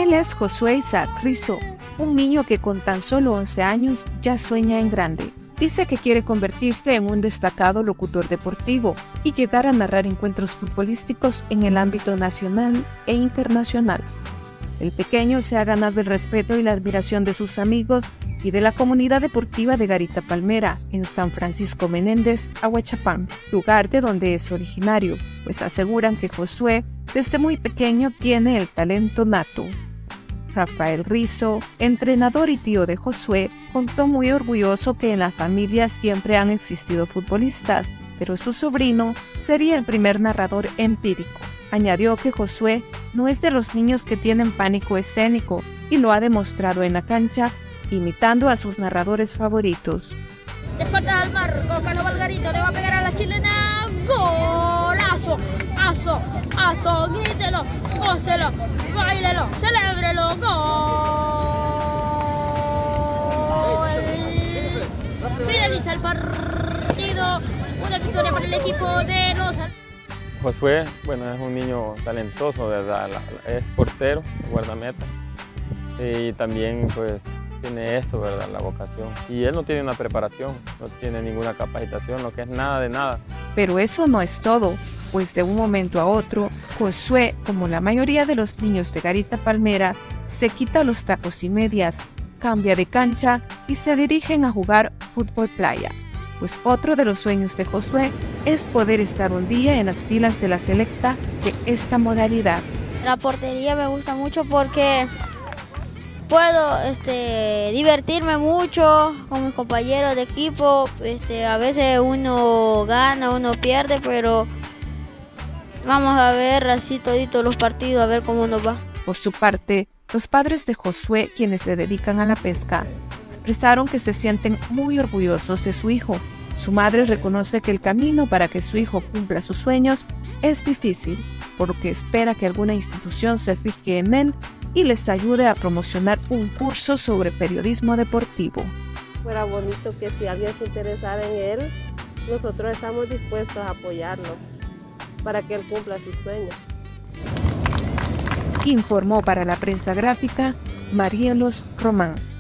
Él es Josué Isaac Rizzo, un niño que con tan solo 11 años ya sueña en grande. Dice que quiere convertirse en un destacado locutor deportivo y llegar a narrar encuentros futbolísticos en el ámbito nacional e internacional. El pequeño se ha ganado el respeto y la admiración de sus amigos y de la comunidad deportiva de Garita Palmera, en San Francisco Menéndez, Ahuachapán, lugar de donde es originario, pues aseguran que Josué desde muy pequeño tiene el talento nato. Rafael Rizzo, entrenador y tío de Josué, contó muy orgulloso que en la familia siempre han existido futbolistas, pero su sobrino sería el primer narrador empírico. Añadió que Josué no es de los niños que tienen pánico escénico y lo ha demostrado en la cancha, imitando a sus narradores favoritos. Espalda al marco, Carlos Valgarito le va a pegar a la chilena. ¡Golazo! ¡Aso! ¡Aso! ¡Grítelo! ¡Gócelo! ¡Báilelo! ¡Celébrelo! ¡Gol! Finaliza el partido. Una victoria para el equipo de los... Josué, bueno, es un niño talentoso, ¿verdad? Es portero, guardameta. Y también, pues, tiene eso, ¿verdad? La vocación. Y él no tiene una preparación, no tiene ninguna capacitación, lo que es nada de nada. Pero eso no es todo, pues de un momento a otro, Josué, como la mayoría de los niños de Garita Palmera, se quita los tacos y medias, cambia de cancha y se dirigen a jugar fútbol playa. Pues otro de los sueños de Josué es poder estar un día en las filas de la selecta de esta modalidad. La portería me gusta mucho porque puedo divertirme mucho con mis compañeros de equipo. A veces uno gana, uno pierde, pero vamos a ver así toditos los partidos, a ver cómo nos va. Por su parte, los padres de Josué, quienes se dedican a la pesca, expresaron que se sienten muy orgullosos de su hijo. Su madre reconoce que el camino para que su hijo cumpla sus sueños es difícil, por lo que espera que alguna institución se fije en él y les ayude a promocionar un curso sobre periodismo deportivo. Fuera bonito que si alguien se interesara en él, nosotros estamos dispuestos a apoyarlo para que él cumpla sus sueños. Informó para la prensa gráfica Marielos Román.